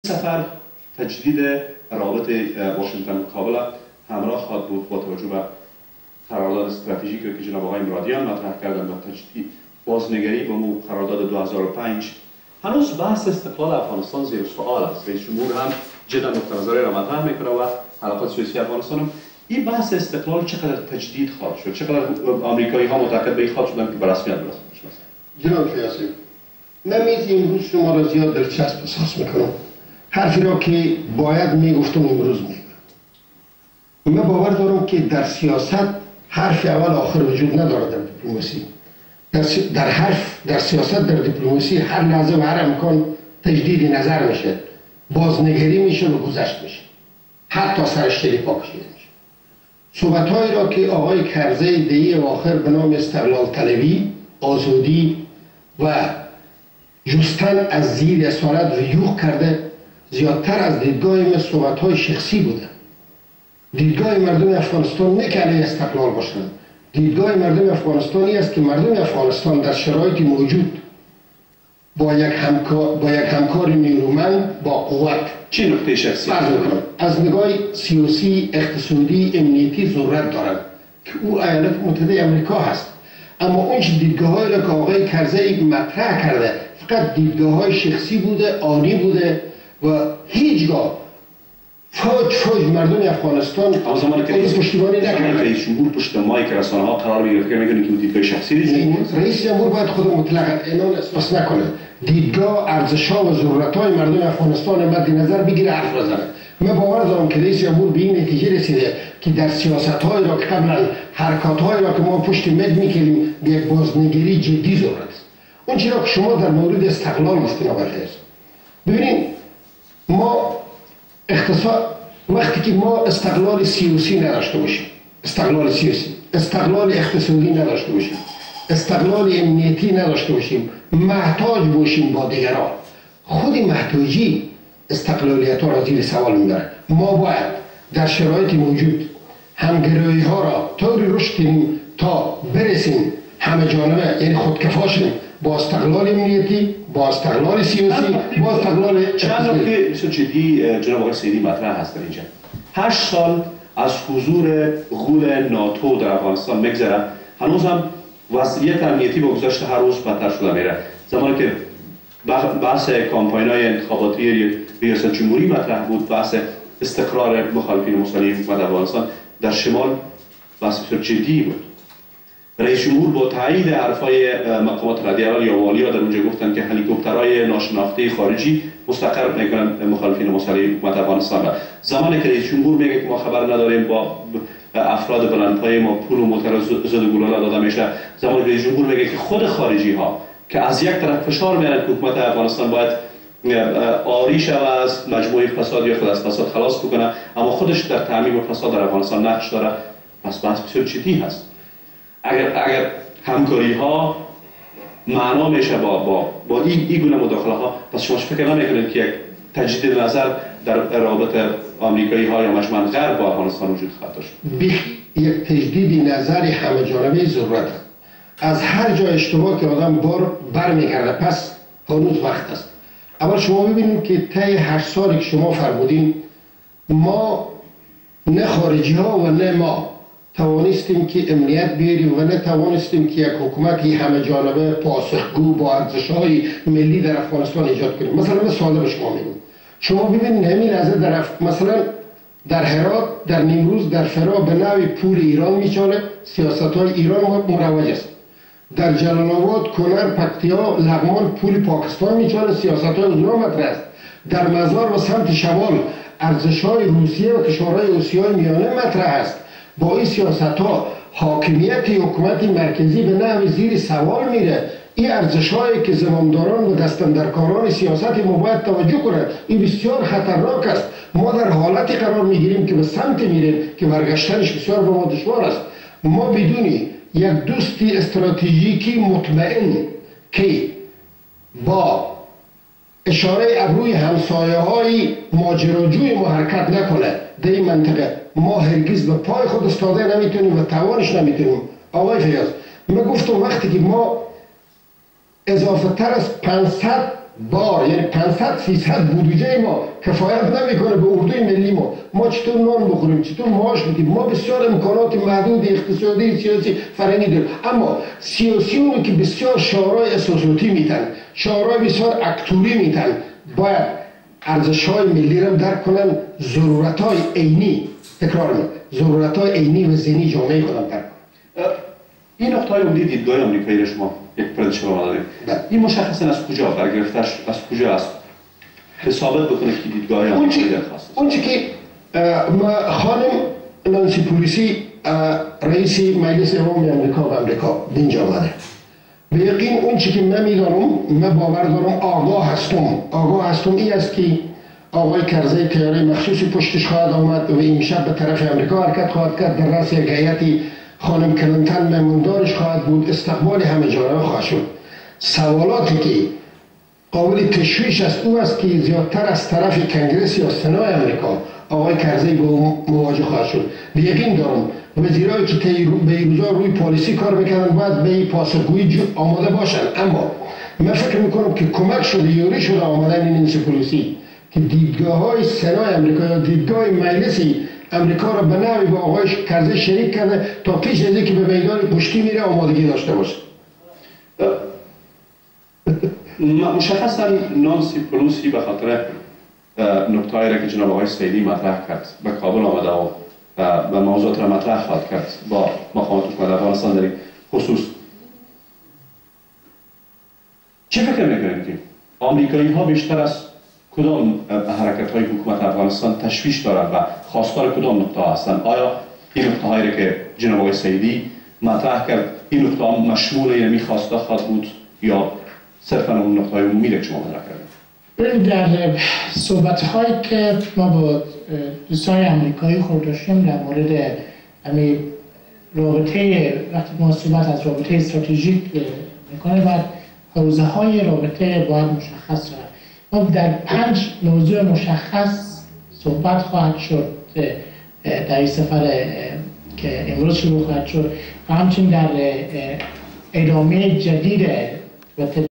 سفر تجدید روابط واشنگتن کابل همراه خواهد بود با توجه به قرارداد استراتژیکی که جناب آقای مرادیان مطرح کردند و تجدید بازنگری به قرارداد 2005. هنوز بحث استقلال افغانستان زیر سوال است. رئیس جمهور هم جدا نقطه نظری را مطرح میکنه و حلقات سیاسی افغانستان هم این بحث استقلال چقدر تجدید خواهد شد، چقدر آمریکایی ها معتقد به این خواهد شدن که به رسمیت برسند. جناب فیاضی، من امروز شما را زیاد دلچسب احساس میکنم. حرفی را که باید میگفتم امروز میگم. من باور دارم که در سیاست حرف اول آخر وجود ندارد. در دیپلماسی در سیاست در دیپلماسی هر لحظه و هر امکان تجدید نظر میشه، بازنگری میشه و گذشت میشه، حتی سرش تلی پا کشیده میشه. صحبتهایی را که آقای کرزی دهی آخر به نام استقلال طلبی، آزادی و جستن از زیر اسارت ریوخ کرده، زیادتر از دیدگاه من صحبتهای شخصی بوده. دیدگاه مردم افغانستان نه که علیه استقلال باشند. دیدگاه مردم افغانستانی است که مردم افغانستان در شرایط موجود با یک همکار نیرومند با قوت چه نکته شخصی از نگاه سیاسی، اقتصادی، امنیتی ضرورت دارند که او ایالات متحده آمریکا هست. اما اون دیدگاه‌هایی را که آقای کرزی مطرح کرده فقط دیدگاه‌های شخصی بوده، آنی بوده و هیچگاه فوج مردم افغانستان پشتیبانی نکرده. رئیس جمهور پشت مایک رسانه‌ها قرار میگیره که میگن که دیدگاه شخصی نیست. رئیس جمهور باید خود مطلقاً اعلان اساس نکنه. دیدگاه، ارزش‌ها و ضرورت‌های مردم افغانستان مد نظر بگیره حرف بزنه. من باور دارم که رئیس جمهور به این نتیجه رسیده که در سیاست‌های را که قبلا حرکات‌های را که ما پشت مد می‌کنیم به یک بازنگری جدی ضرورت است. اون چیزی که شما در مورد استقلال گفتین آقای فیاض، ببینید ما وقتی که ما استقلال سیاسی نداشته باشیم، استقلال اقتصادی نداشته باشیم، استقلال امنیتی نداشته باشیم، محتاج باشیم با دیگران، خود محتاجی استقلالیت ها را زیر سوال میبره. ما باید در شرایط موجود همگرایی ها را طوری رشد کنیم تا برسیم همه جانبه، یعنی خودکفا شیم با استقلال امنیتی، با استقلال سیاسی، با استقلال چند نکته بسیار جدی جناب آقای سیدی مطرح هست در اینجا. 8 سال از حضور غول ناتو در افغانستان میگذره، هنوز هم وضعیت امنیتی با گذشت هر روز بدتر شده میره. زمانی که بحث کامپاین‌های انتخاباتی ریاست جمهوری مطرح بود، بحث استقرار مخالفین مسلح حکومت افغانستان در شمال بحث بسیار جدی بود. رئیس جمهور با تایید حرفای مقامات رده اول یا والی ها در اونجا گفتن که هلیکوپترهای ناشناخته خارجی مستقر میکنن مخالفین مسلح حکومت افغانستان را. زمانی که رئیس جمهور میگه که ما خبر نداریم با افراد بلندپایه ما پول و موتر زد و گلوله داده میشه، زمانی که رئیس جمهور میگه که خود خارجی ها که از یک طرف فشار میارن که حکومت افغانستان باید آری شود از مجموعه فساد یا خود از فساد خلاص بکنه، اما خودش در تعمیم فساد در افغانستان نقش داره، پس بحث بسیار جدی هست. اگر همکاری ها معنا میشه با این گونه مداخله ها، پس شما فکر نمیکنید که یک تجدید نظر در روابط آمریکایی ها یا مجمع غرب با افغانستان وجود خواهد داشت؟ یک تجدید نظر همه جانبه ضرورت است. از هر جای اشتباه که آدم برمیگرده، پس هنوز وقت است. اول شما ببینید که طی 8 سالی که شما فرمودین، ما نه خارجی ها و نه ما توانستیم که امنیت بیاریم و نه توانستیم که یک حکومتی همه جانبه پاسخگو با ارزش‌های ملی در افغانستان ایجاد کنیم. مثلا من ساده به شما میگم، شما ببینید همین لحظه مثلا در هرات، در نیمروز، در فرا به نوع پول ایران میچاله، سیاست‌های ایران مروج است. در جلال آباد، کنر، پکتیا، لغمان پول پاکستان میچاله، سیاست‌های اونها مطرح است. در مزار و سمت شمال ارزش‌های روسیه و کشورهای آسیای میانه مطرح است. با این سیاست‌ها حاکمیت حکومت مرکزی به نحو زیر سوال میره. این ارزش‌هایی که زمامداران و دستاندرکاران سیاست ما باید توجه کنند، این بسیار خطرناک است. ما در حالتی قرار میگیریم که به سمت میریم که برگشتنش بسیار به ما دشوار است. ما بدونی یک دوستی استراتژیکی مطمئن که با اشاره ابروی همسایه‌های ماجراجوی ما حرکت نکنه در این منطقه، ما هرگز به پای خود استاده نمیتونیم و توانش نمیتونیم. آقای فیاض، من گفتم وقتی که ما اضافه تر از 500 بار یعنی 500-300 بودجه ما کفایت نمیکنه به اردوی ملی ما چطور نان بخوریم، چطور معاش بدیم. ما بسیار امکانات محدود اقتصادی سیاسی فرهنگی داریم، اما سیاسیونی که بسیار شعارهای احساساتی میتن، شعارهای بسیار اکتوری میتن، باید ارزش‌های ملی رو درک کنن، ضرورت‌های عینی، تکرار میکنم، ضرورت‌های عینی و ذهنی جامعه خودم درک کنن. این نقطه‌های عمده دیدگاه آمریکایی را شما یک پرزنتش به ما دارید. این مشخصاً از کجا برگرفته‌اش از کجا است؟ ثابت بکنه که دیدگاه آمریکایی خاص است. اون که خانم نانسی پلیسی رئیس مجلس عمومی آمریکا و امریکا اینجا آمده. به یقین اون چی که من میدانم، من باور دارم، آگاه هستم این است که آقای کرزی تیاره مخصوصی پشتش خواهد آمد و این شب به طرف امریکا حرکت خواهد کرد، در رأس یک هیئتی خانم کلینتون مهماندارش خواهد بود، استقبال همه جانبه خواهد شد. سوالاتی که قابل تشویش است او است که زیادتر از طرف کنگرس یا سنای امریکا آقای کرزی با مواجه خواهد شد. به یقین دارم وزیرایی که به این روزا روی پالیسی کار میکنن باید به این پاسخگویی آماده باشن، اما من فکر میکنم که کمک شده یوری شده آمدن این پالیسی که دیدگاه های سنای امریکا یا دیدگاه مجلسی امریکا را به نوعی با آقای کرزی شریک کرده تا پیش از اینکه به میدان پشتی میره آمادگی داشته باشه. مشخصاً نانسی پلوسی به خاطر نکته‌ای را که جناب آقای سیدی مطرح کرد به کابل آمده و موضوعات را مطرح خواهد کرد با مقامات حکومت افغانستان در این خصوص. چه فکر میکنید که آمریکایی ها بیشتر از کدام حرکت های حکومت افغانستان تشویش دارند و خواستار کدام نقطه ها هستند؟ آیا این نقطه هایی را که جناب آقای سیدی مطرح کرد این نقطه ها مشمول یعنی خواسته خواهد بود یا صرفاً اون نقطه های عمومی را که شما مطرح کردید؟ در صحبت هایی که ما با دوستان آمریکایی خود داشتیم در مورد رابطه، وقتی ما صحبت از رابطه استراتژیک میکنه باید حوزه های رابطه باید مشخص شد. ما در 5 موضوع مشخص صحبت خواهد شد در این سفر که امروز شروع خواهد شد و همچنین در ادامه جدید